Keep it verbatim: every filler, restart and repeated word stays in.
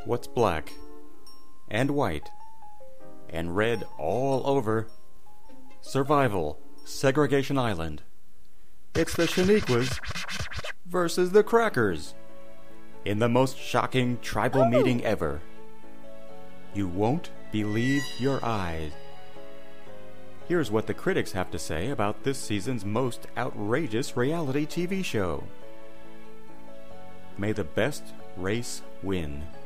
what's black and white and red all over. Survival, Segregation Island. It's the Shaniquas versus the Crackers in the most shocking tribal Oh. meeting ever. You won't believe your eyes. Here's what the critics have to say about this season's most outrageous reality T V show. May the best race win.